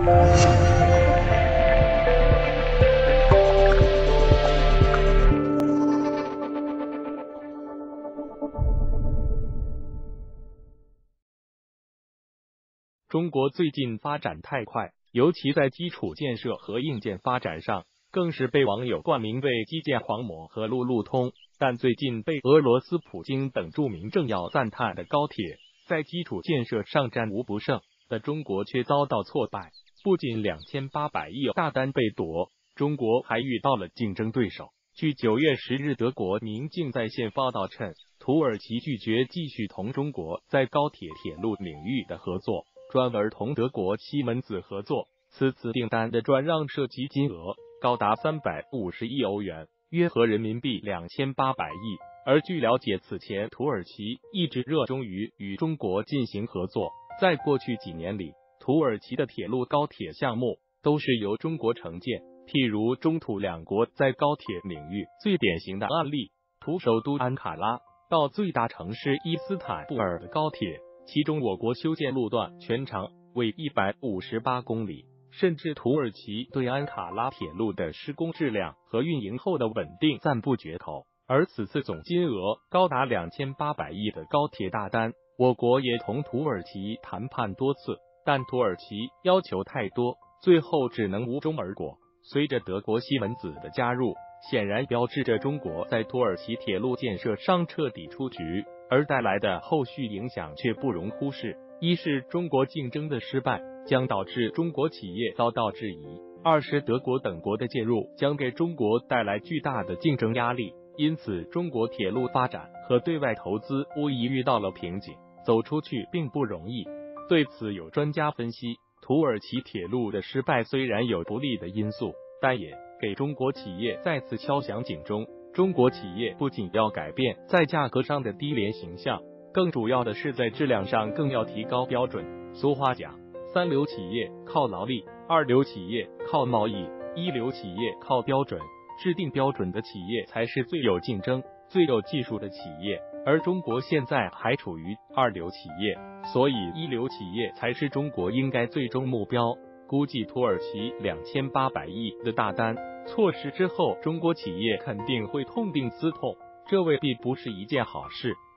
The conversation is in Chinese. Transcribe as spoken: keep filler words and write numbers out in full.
中国最近发展太快，尤其在基础建设和硬件发展上，更是被网友冠名为基建狂魔和路路通。但最近被俄罗斯普京等著名政要赞叹的高铁，在基础建设上战无不胜的中国却遭到挫败，不仅两千八百亿大单被夺，中国还遇到了竞争对手。据九月十日德国明镜在线报道称，土耳其拒绝继续同中国在高铁铁路领域的合作，转而同德国西门子合作。此次订单的转让涉及金额高达三百五十亿欧元，约合人民币两千八百亿。而据了解，此前土耳其一直热衷于与中国进行合作，在过去几年里，土耳其的铁路高铁项目都是由中国承建。譬如中土两国在高铁领域最典型的案例，土首都安卡拉到最大城市伊斯坦布尔的高铁，其中我国修建路段全长为一百五十八公里，甚至土耳其对安卡拉铁路的施工质量和运营后的稳定赞不绝口。而此次总金额高达两千八百亿的高铁大单，我国也同土耳其谈判多次，但土耳其要求太多，最后只能无终而果。随着德国西门子的加入，显然标志着中国在土耳其铁路建设上彻底出局，而带来的后续影响却不容忽视。一是中国竞争的失败将导致中国企业遭到质疑，二是德国等国的介入将给中国带来巨大的竞争压力，因此中国铁路发展和对外投资无疑遇到了瓶颈，走出去并不容易。对此有专家分析，土耳其铁路的失败虽然有不利的因素，但也给中国企业再次敲响警钟。中国企业不仅要改变在价格上的低廉形象，更主要的是在质量上更要提高标准。俗话讲，三流企业靠劳力，二流企业靠贸易，一流企业靠标准。制定标准的企业才是最有竞争、最有技术的企业，而中国现在还处于二流企业，所以一流企业才是中国应该最终目标。估计土耳其两千八百亿的大单错失之后，中国企业肯定会痛定思痛，这未必不是一件好事。